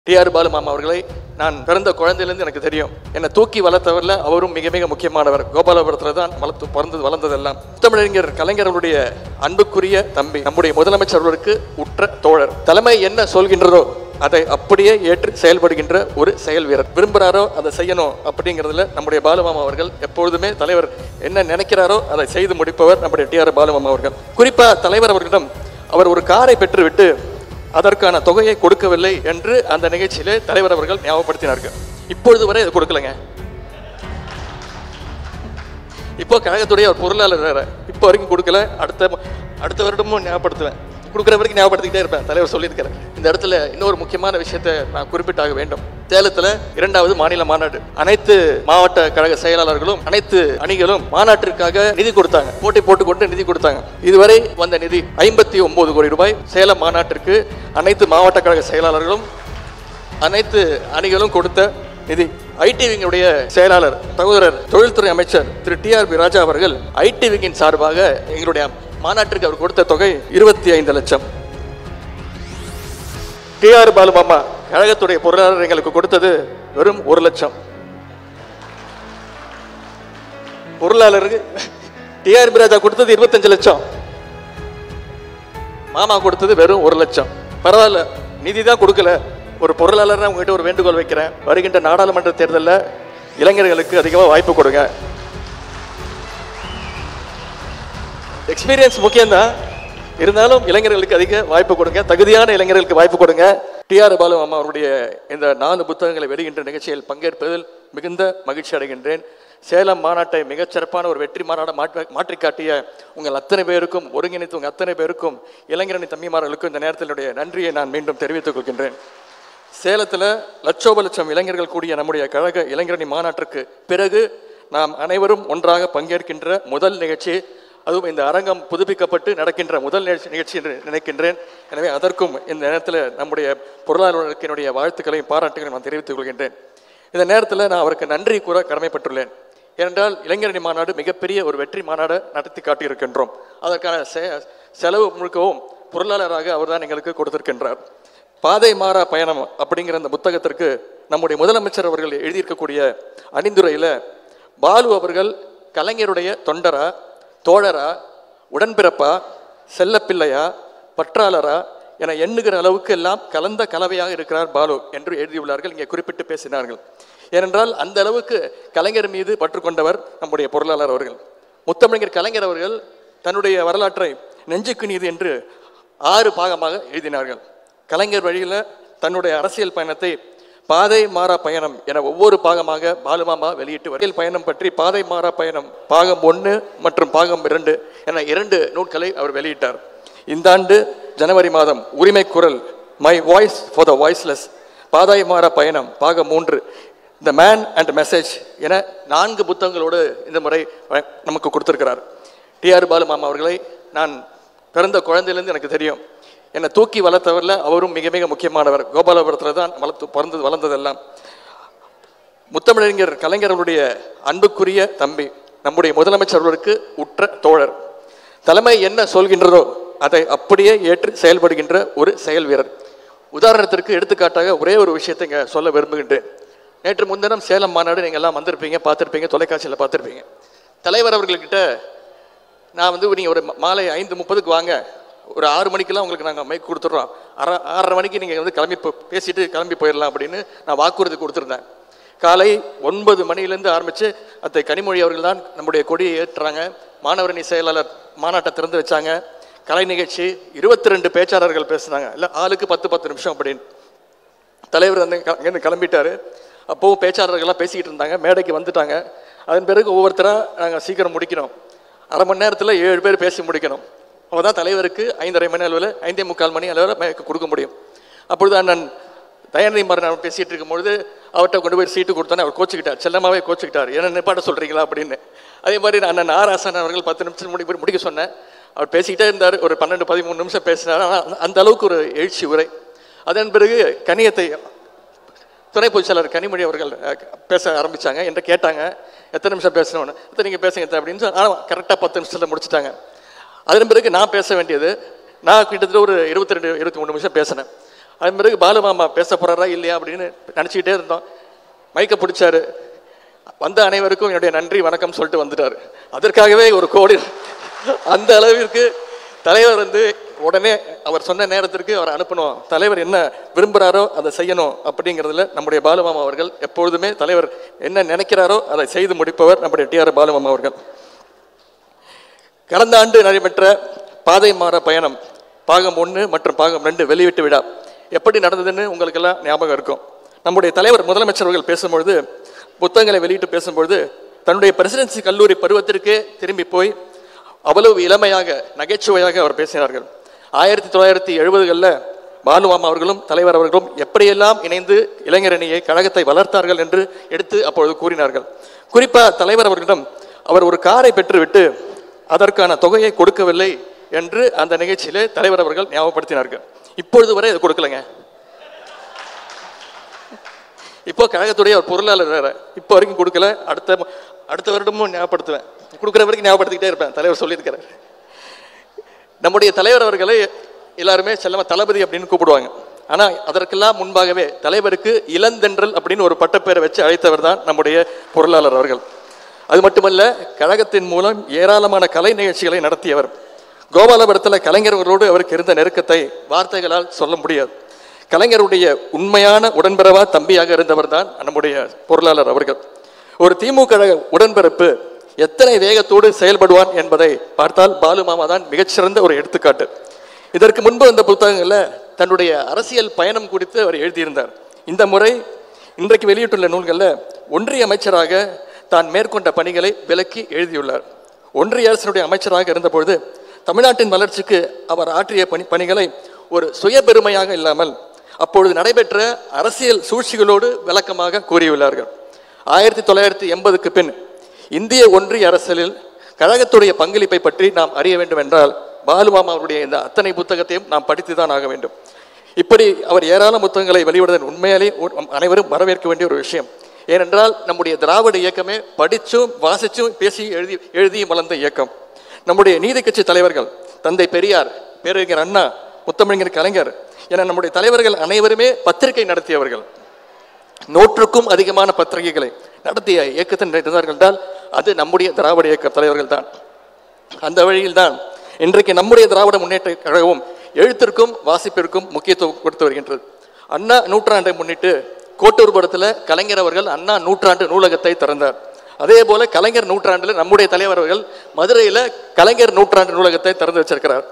TR. Balu மாமா அவர்களை நான் பிறந்த குழந்தையிலிருந்து எனக்கு தெரியும். என்னை தூக்கி வளர்த்தவரில் அவரும் மிக மிக முக்கியமானவர். கோபாலபுரத்தில் தான் பிறந்து வளர்ந்ததெல்லாம். தமிழறிஞர் கலைஞர்களுடைய அன்புக்குரிய தம்பி, நம்முடைய முதலமைச்சர்களுக்கு உற்ற தோழர். தலைமை என்ன சொல்கின்றதோ அதை அப்படியே ஏற்று செயல்படுகின்ற ஒரு செயல் வீரர். விரும்புகிறாரோ அதை செய்யணும் அப்படிங்கிறதுல நம்முடைய பாலுமாமா அவர்கள் எப்பொழுதுமே தலைவர் என்ன நினைக்கிறாரோ அதை செய்து முடிப்பவர் நம்முடைய டி.ஆர். பாலுமாமா அவர்கள். குறிப்பாக தலைவர் அவர்களிடம் அவர் ஒரு காரை பெற்றுவிட்டு அதற்கான தொகையை கொடுக்கவில்லை என்று அந்த நிகழ்ச்சியிலே தலைவர் அவர்கள் ஞாபகப்படுத்தினார்கள். இப்பொழுது வரை அது கொடுக்கலைங்க. இப்போ கழகத்துடைய ஒரு பொருளாளர் வேற, இப்போ வரைக்கும் கொடுக்கல. அடுத்த வருடமும் ஞாபகப்படுத்துவேன், கொடுக்குற வரைக்கும் ஞாபகப்படுத்திக்கிட்டே இருப்பேன். தலைவர் சொல்லியிருக்கிறேன். இந்த இடத்துல இன்னொரு முக்கியமான விஷயத்தை நான் குறிப்பிட்டாக வேண்டும். சேலத்தில் 2வது மாநில மாநாடு. அனைத்து மாவட்ட கழக செயலாளர்களும் அனைத்து அணிகளும் மாநாட்டிற்காக நிதி கொடுத்தாங்க, போட்டி போட்டுக்கொண்டு நிதி கொடுத்தாங்க. இதுவரை வந்த நிதி 59 கோடி ரூபாய். சேலம் மாநாட்டிற்கு அனைத்து மாவட்ட கழக செயலாளர்களும் அனைத்து அணிகளும் கொடுத்த நிதி. ஐடி விங்குடைய செயலாளர் சகோதரர் தொழில்துறை அமைச்சர் திரு டி.ஆர். ராஜா அவர்கள் ஐடி விங்கின் சார்பாக எங்களுடைய மாநாட்டிற்கு அவர் கொடுத்த தொகை 25 லட்சம். டி.ஆர். பாலு மாமா கழகத்துடைய பொருளாளர் எங்களுக்கு கொடுத்தது வெறும் 1 லட்சம். பொருளாளருக்கு டி.ஆர். ராஜா கொடுத்தது 25 லட்சம், மாமா கொடுத்தது வெறும் 1 லட்சம். பரவாயில்ல, நிதி தான் கொடுக்கல. ஒரு பொருளாளர் உங்ககிட்ட ஒரு வேண்டுகோள் வைக்கிறேன். வருகின்ற நாடாளுமன்ற தேர்தலில் இளைஞர்களுக்கு அதிகமாக வாய்ப்பு கொடுங்க. எக்ஸ்பீரியன்ஸ் முக்கியம்தான், இருந்தாலும் இளைஞர்களுக்கு அதிக வாய்ப்பு கொடுங்க, தகுதியான இளைஞர்களுக்கு வாய்ப்பு கொடுங்க. டி.ஆர். பாலு மாமா அவருடைய இந்த 4 புத்தகங்களை வெளியின்ற நிகழ்ச்சியில் பங்கேற்பதில் மிகுந்த மகிழ்ச்சி அடைகின்றேன். சேலம் மாநாட்டை மிகச்சிறப்பான ஒரு வெற்றி மாநாட மாற்றி காட்டிய உங்கள் அத்தனை பேருக்கும், ஒருங்கிணைத்து உங்கள் அத்தனை பேருக்கும், இளைஞரணி தம்பிமார்களுக்கும் இந்த நேரத்தினுடைய நன்றியை நான் மீண்டும் தெரிவித்துக் கொள்கின்றேன். சேலத்தில் லட்சோப இளைஞர்கள் கூடிய நம்முடைய கழக இளைஞரணி மாநாட்டிற்கு பிறகு நாம் அனைவரும் ஒன்றாக பங்கேற்கின்ற முதல் நிகழ்ச்சி, அதுவும் இந்த அரங்கம் புதுப்பிக்கப்பட்டு நடக்கின்ற முதல் நிகழ்ச்சி என்று நினைக்கின்றேன். எனவே அதற்கும் இந்த நேரத்தில் நம்முடைய பொருளாளருக்கு என்னுடைய வாழ்த்துக்களையும் பாராட்டுகளையும் நான் தெரிவித்துக் கொள்கின்றேன். இந்த நேரத்தில் நான் அவருக்கு நன்றி கூற கடமைப்பட்டுள்ளேன். ஏனென்றால் இளைஞரணி மாநாடு மிகப்பெரிய ஒரு வெற்றி மாநாடு நடத்தி காட்டியிருக்கின்றோம். அதற்கான செலவு முழுக்கவும் பொருளாளராக அவர் தான் எங்களுக்கு கொடுத்திருக்கின்றார். பாதை மாறா பயணம் அப்படிங்கிற அந்த புத்தகத்திற்கு நம்முடைய முதலமைச்சர் அவர்கள் எழுதியிருக்கக்கூடிய அணிந்துரையில் பாலு அவர்கள் கலைஞருடைய தொண்டரா, தோழரா, உடன்பிறப்பா, செல்லப்பிள்ளையா, பற்றாளரா என எண்ணுகிற அளவுக்கு எல்லாம் கலந்த கலவையாக இருக்கிறார் பாலு என்று எழுதியுள்ளார்கள். இங்கே குறிப்பிட்டு பேசினார்கள். ஏனென்றால் அந்த அளவுக்கு கலைஞர் மீது பற்றுக்கொண்டவர் நம்முடைய பொருளாளர் அவர்கள். முத்தமிழர் கலைஞர் அவர்கள் தன்னுடைய வரலாற்றை நெஞ்சுக்கு நீதி என்று 6 பாகமாக எழுதினார்கள். கலைஞர் வழியில் தன்னுடைய அரசியல் பயணத்தை பாதை மாறா பயணம் என ஒவ்வொரு பாகமாக பாலுமாமா வெளியிட்டு அரசியல் பயணம் பற்றி பாதை மாறா பயணம் பாகம் 1 மற்றும் பாகம் 2 என 2 நூல்களை அவர் வெளியிட்டார். இந்த ஆண்டு ஜனவரி மாதம் உரிமை குரல், my voice for the voiceless, பாதை மாறா பயணம் பாகம் 3, த மேன் அண்ட் மெசேஜ் என 4 புத்தகங்களோடு இந்த முறை நமக்கு கொடுத்திருக்கிறார். டி.ஆர். பாலு மாமா அவர்களை நான் பிறந்த குழந்தையிலிருந்து எனக்கு தெரியும். என்னை தூக்கி வளர்த்தவரில் அவரும் மிக மிக முக்கியமானவர். கோபாலபுரத்தில் தான் பிறந்து வளர்ந்ததெல்லாம். முத்தமிழறிஞர் கலைஞர்களுடைய அன்புக்குரிய தம்பி, நம்முடைய முதலமைச்சர்களுக்கு உற்ற தோழர். தலைமை என்ன சொல்கின்றதோ அதை அப்படியே ஏற்று செயல்படுகின்ற ஒரு செயல் வீரர். உதாரணத்திற்கு எடுத்துக்காட்டாக ஒரே ஒரு விஷயத்தை இங்கே சொல்ல விரும்புகின்றேன். நேற்று முன்தினம் சேலம் மாநாடு நீங்கள் எல்லாம் வந்திருப்பீங்க, பார்த்துருப்பீங்க, தொலைக்காட்சியில் பார்த்துருப்பீங்க. தலைவர் அவர்கள்கிட்ட நான் நீங்கள் ஒரு மாலை 5:30 வாங்க, ஒரு 6 மணிக்கெல்லாம் உங்களுக்கு நாங்கள் மைக் கொடுத்துட்றோம், 6:30 மணிக்கு நீங்கள் கிளம்பி பேசிட்டு கிளம்பி போயிடலாம் அப்படின்னு நான் வாக்குறுதி கொடுத்துருந்தேன். காலை 9 மணிலேருந்து ஆரம்பித்து அத்தை கனிமொழி அவர்கள் தான் நம்முடைய கொடியை ஏற்றுறாங்க. மாணவரணி செயலாளர் மாநாட்டை திறந்து வச்சாங்க. கலை நிகழ்ச்சி 22 பேச்சாளர்கள் பேசுனாங்க. இல்லை ஆளுக்கு 10 நிமிஷம் அப்படின்னு. தலைவர் வந்து அங்கேருந்து கிளம்பிட்டார். அப்போவும் பேச்சாளர்கள்லாம் பேசிக்கிட்டு இருந்தாங்க. மேடைக்கு வந்துட்டாங்க. அதன் பிறகு ஒவ்வொருத்தராக நாங்கள் சீக்கிரம் முடிக்கணும். அரை மணி நேரத்தில் 7 பேர் பேசி முடிக்கணும். அப்போ தான் தலைவருக்கு 5:30 மணி அளவில் 5:45 மணி அளவில் மேற்கு கொடுக்க முடியும். அப்பொழுது அண்ணன் தயாநிதி மாறன் பேசிகிட்டு இருக்கும்பொழுது அவர்கிட்ட கொண்டு போய் சீட்டு கொடுத்தோன்னே அவர் கோச்சிக்கிட்டார், செல்லமாகவே கோச்சிக்கிட்டார். என்ன நிப்பாட்ட சொல்கிறீங்களா அப்படின்னு. அதே மாதிரி அண்ணன் ஆர் ஆசான் அவர்கள் 10 நிமிஷம் முடிக்க சொன்னேன். அவர் பேசிக்கிட்டே இருந்தார். ஒரு 12-13 நிமிஷம் பேசினார். ஆனால் அந்த அளவுக்கு ஒரு எழுச்சி உரை. அதன் பிறகு கனியத்தை துணை பொதுச்செயலாளர் கனிமொழி அவர்கள் பேச ஆரம்பித்தாங்க. என்கிட்ட கேட்டாங்க எத்தனை நிமிஷம் பேசணும்னு. நீங்கள் பேசுங்க அப்படின்னு சொல்லி ஆனால் கரெக்டாக 10 நிமிஷத்தில் முடிச்சுட்டாங்க. அதன் பிறகு நான் பேச வேண்டியது, நான் கிட்டத்தட்ட ஒரு 22-23 நிமிஷம் பேசினேன். அது பிறகு பாலுமாமா பேச போறாரா இல்லையா அப்படின்னு நினச்சிக்கிட்டே இருந்தோம். மைக்கை பிடிச்சாரு. வந்த அனைவருக்கும் என்னுடைய நன்றி வணக்கம் சொல்லிட்டு வந்துட்டார். அதற்காகவே ஒரு கோடி அந்த அளவிற்கு தலைவர் உடனே அவர் சொன்ன நேரத்திற்கு அவர் அனுப்பணும், தலைவர் என்ன விரும்புகிறாரோ அதை செய்யணும் அப்படிங்கிறதுல நம்முடைய பாலுமாமா அவர்கள் எப்பொழுதுமே தலைவர் என்ன நினைக்கிறாரோ அதை செய்து முடிப்பவர் நம்முடைய டிஆர் பாலுமாமா அவர்கள். கடந்த ஆண்டு நடைபெற்ற பாதை மாற பயணம் பாகம் 1 மற்றும் பாகம் 2 வெளியீட்டு விழா எப்படி நடந்ததுன்னு உங்களுக்கெல்லாம் ஞாபகம் இருக்கும். நம்முடைய தலைவர் முதலமைச்சர் அவர்கள் பேசும்பொழுது, புத்தகங்களை வெளியிட்டு பேசும்பொழுது தன்னுடைய பிரசிடென்சி கல்லூரி பருவத்திற்கே திரும்பி போய் அவ்வளவு இளமையாக நகைச்சுவையாக அவர் பேசினார்கள். 1970களில் பாலுமாமா அவர்களும் தலைவர் அவர்களும் எப்படியெல்லாம் இணைந்து இளைஞரணியை கழகத்தை வளர்த்தார்கள் என்று எடுத்து அப்பொழுது கூறினார்கள். குறிப்பாக தலைவர் அவர்களிடம் அவர் ஒரு காரை பெற்றுவிட்டு அதற்கான தொகையை கொடுக்கவில்லை என்று அந்த நிகழ்ச்சியிலே தலைவர் அவர்கள் ஞாபகப்படுத்தினார்கள். இப்பொழுது வரை அது கொடுக்கலைங்க. இப்போ கழகத்துடைய ஒரு பொருளாளர் வேற, இப்போ வரைக்கும் கொடுக்கல. அடுத்த வருடமும் ஞாபகப்படுத்துவேன், கொடுக்குற வரைக்கும் ஞாபகப்படுத்திக்கிட்டே இருப்பேன். தலைவர் சொல்லியிருக்கிறார். நம்முடைய தலைவர் அவர்களை எல்லாருமே செல்லமா தளபதி அப்படின்னு கூப்பிடுவாங்க. ஆனால் அதற்கெல்லாம் முன்பாகவே தலைவருக்கு இளந்தென்றல் அப்படின்னு ஒரு பட்டப்பேரை வச்சு அழைத்தவர் தான் நம்முடைய பொருளாளர் அவர்கள். அது மட்டுமல்ல, கழகத்தின் மூலம் ஏராளமான கலை நிகழ்ச்சிகளை நடத்தியவர். கோபாலபுரத்தில் கலைஞர்களோடு அவருக்கு இருந்த நெருக்கத்தை வார்த்தைகளால் சொல்ல முடியாது. கலைஞருடைய உண்மையான உடன்பிறவா தம்பியாக இருந்தவர் தான் நம்முடைய பொருளாளர் அவர்கள். ஒரு திமுக உடன்பிறப்பு எத்தனை வேகத்தோடு செயல்படுவான் என்பதை பார்த்தால் பாலுமாமா தான் மிகச்சிறந்த ஒரு எடுத்துக்காட்டு. இதற்கு முன்பு இந்த புத்தகங்களில் தன்னுடைய அரசியல் பயணம் குறித்து அவர் எழுதியிருந்தார். இந்த முறை இன்றைக்கு வெளியிட்டுள்ள நூல்களில் ஒன்றிய அமைச்சராக தான் மேற்கொண்ட பணிகளை விளக்கி எழுதியுள்ளார். ஒன்றிய அரசினுடைய அமைச்சராக இருந்தபொழுது தமிழ்நாட்டின் வளர்ச்சிக்கு அவர் ஆற்றிய பணிகளை ஒரு சுயபெருமையாக இல்லாமல் அப்பொழுது நடைபெற்ற அரசியல் சூழ்ச்சிகளோடு விளக்கமாக கூறியுள்ளார்கள். 1980க்கு பின் இந்திய ஒன்றிய அரசியலில் கழகத்துடைய பங்களிப்பை பற்றி நாம் அறிய வேண்டும் என்றால் பாலுமாமா அவருடைய இந்த அத்தனை புத்தகத்தையும் நாம் படித்துதான் ஆக வேண்டும். இப்படி அவர் ஏராளமான புத்தகங்களை வெளியிடுவதன் உண்மையாலே அனைவரும் வரவேற்க வேண்டிய ஒரு விஷயம். ஏனென்றால் நம்முடைய திராவிட இயக்கமே படிச்சும் வாசிச்சும் பேசி எழுதியும் வளர்ந்த இயக்கம். நம்முடைய நீதி கட்சி தலைவர்கள் தந்தை பெரியார், பேரறிஞர் அண்ணா, முத்தமிழர் கலைஞர் என நம்முடைய தலைவர்கள் அனைவருமே பத்திரிகை நடத்தியவர்கள். 100க்கும் அதிகமான பத்திரிகைகளை நடத்திய இயக்கத்தின் இருந்தார்கள் என்றால் அது நம்முடைய திராவிட இயக்க தலைவர்கள் தான். அந்த வழியில் தான் இன்றைக்கு நம்முடைய திராவிட முன்னேற்ற கழகமும் எழுத்திற்கும் வாசிப்பிற்கும் முக்கியத்துவம் கொடுத்து வருகின்றது. அண்ணா நூற்றாண்டை முன்னிட்டு கோட்டூர்புரத்தில் கலைஞர் அவர்கள் அண்ணா நூற்றாண்டு நூலகத்தை திறந்தார். அதே போல கலைஞர் நூற்றாண்டில் நம்முடைய தலைவர் அவர்கள் மதுரையில் கலைஞர் நூற்றாண்டு நூலகத்தை திறந்து வச்சிருக்கிறார்.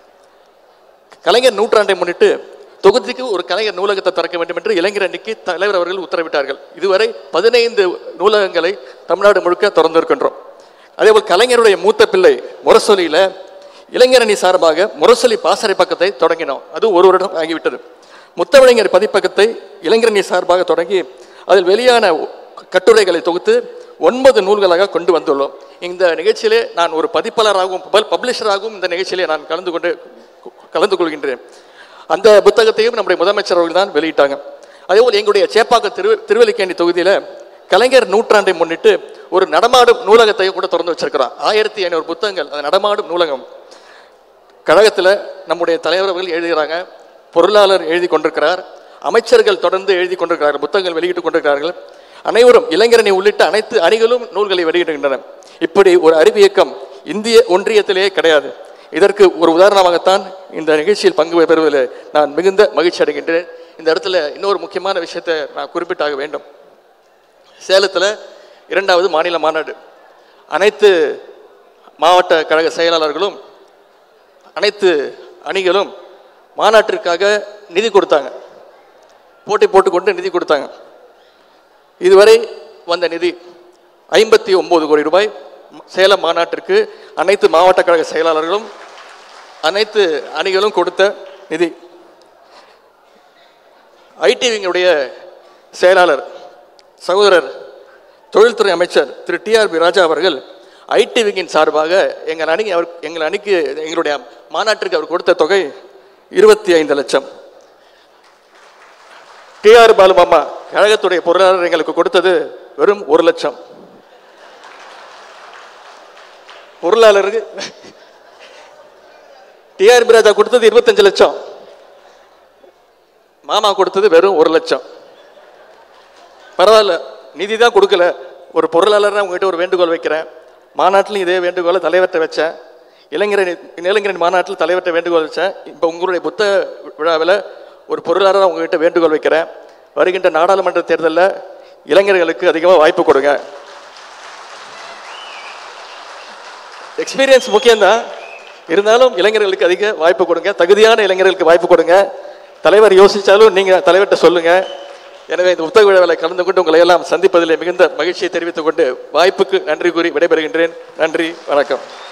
கலைஞர் நூற்றாண்டை முன்னிட்டு தொகுதிக்கு ஒரு கலைஞர் நூலகத்தை திறக்க வேண்டும் என்று இளைஞர் அணிக்கு தலைவர் அவர்கள் உத்தரவிட்டார்கள். இதுவரை 15 நூலகங்களை தமிழ்நாடு முழுக்க திறந்திருக்கின்றோம். அதேபோல் கலைஞருடைய மூத்த பிள்ளை முரசொலியில இளைஞர் அணி சார்பாக முரசொலி பாசறை பக்கத்தை தொடங்கினோம். அது ஒரு வருடம் ஆகிவிட்டது. முத்தமிழர் பதிப்பகத்தை இளைஞர் அணி சார்பாக தொடங்கி அதில் வெளியான கட்டுரைகளை தொகுத்து 9 நூல்களாக கொண்டு வந்துள்ளோம். இந்த நிகழ்ச்சியிலே நான் ஒரு பதிப்பாளராகவும் பப்ளிஷராகவும் இந்த நிகழ்ச்சியிலே நான் கலந்து கொள்கின்றேன். அந்த புத்தகத்தையும் நம்முடைய முதலமைச்சர் அவர்கள் தான் வெளியிட்டாங்க. அதேபோல் எங்களுடைய சேப்பாக்கம் திருவல்லிக்கேணி தொகுதியில் கலைஞர் நூற்றாண்டை முன்னிட்டு ஒரு நடமாடும் நூலகத்தை கூட திறந்து வச்சிருக்கிறோம். 1500 புத்தகங்கள், அது நடமாடும் நூலகம். கழகத்தில் நம்முடைய தலைவர்கள் எழுதுகிறாங்க, பொருளாளர் எழுதி கொண்டிருக்கிறார், அமைச்சர்கள் தொடர்ந்து எழுதி கொண்டிருக்கிறார்கள், புத்தகங்கள் வெளியிட்டு கொண்டிருக்கிறார்கள். அனைவரும் இளைஞரணி உள்ளிட்ட அனைத்து அணிகளும் நூல்களை வெளியிடுகின்றன. இப்படி ஒரு அறிவு இயக்கம் இந்திய ஒன்றியத்திலேயே கிடையாது. இதற்கு ஒரு உதாரணமாகத்தான் இந்த நிகழ்ச்சியில் பங்கு பெறுவதில் நான் மிகுந்த மகிழ்ச்சி அடைகின்றேன். இந்த இடத்துல இன்னொரு முக்கியமான விஷயத்தை நான் குறிப்பிட்டாக வேண்டும். சேலத்தில் 2வது மாநில மாநாடு. அனைத்து மாவட்ட கழக செயலாளர்களும் அனைத்து அணிகளும் மாநாட்டிற்காக நிதி கொடுத்தாங்க, போட்டி போட்டுக்கொண்டு நிதி கொடுத்தாங்க. இதுவரை வந்த நிதி 59 கோடி ரூபாய். சேலம் மாநாட்டிற்கு அனைத்து மாவட்ட கழக செயலாளர்களும் அனைத்து அணிகளும் கொடுத்த நிதி. ஐடிவிங்களுடைய செயலாளர் சகோதரர் தொழில்துறை அமைச்சர் திரு டிஆர்பி ராஜா அவர்கள் ஐடிவிங்கின் சார்பாக எங்கள் அணிக்கு எங்களுடைய மாநாட்டிற்கு அவர் கொடுத்த தொகை 25 லட்சம். டிஆர் பாலுமாமா கழகத்துடைய பொருளாளர் எங்களுக்கு கொடுத்தது வெறும் 1 லட்சம். பொருளாளருக்கு டிஆர்பி ராஜா கொடுத்தது 25 லட்சம். மாமா கொடுத்தது வெறும் 1 லட்சம். பரவாயில்ல, நிதி தான் கொடுக்கல. ஒரு பொருளாளராக உங்ககிட்ட ஒரு வேண்டுகோள் வைக்கிறேன். மாநாட்டிலும் இதே வேண்டுகோளை தலைவர்கிட்ட வச்சேன். இளைஞரின் மாநாட்டில் தலைவர்கிட்ட வேண்டுகோள் வச்சேன். இப்போ உங்களுடைய புத்தக விழாவில் ஒரு பொருளாளராக உங்ககிட்ட வேண்டுகோள் வைக்கிறேன். வருகின்ற நாடாளுமன்ற தேர்தலில் இளைஞர்களுக்கு அதிகமாக வாய்ப்பு கொடுங்க. எக்ஸ்பீரியன்ஸ் முக்கியம்தான், இருந்தாலும் இளைஞர்களுக்கு அதிக வாய்ப்பு கொடுங்க. தகுதியான இளைஞர்களுக்கு வாய்ப்பு கொடுங்க. தலைவர் யோசித்தாலும் நீங்கள் தலைவர்கிட்ட சொல்லுங்கள். எனவே இந்த புத்தக விழாவில் கலந்து கொண்டு உங்களை எல்லாம் சந்திப்பதிலே மிகுந்த மகிழ்ச்சியை தெரிவித்துக் கொண்டு வாய்ப்புக்கு நன்றி கூறி விடைபெறுகின்றேன். நன்றி, வணக்கம்.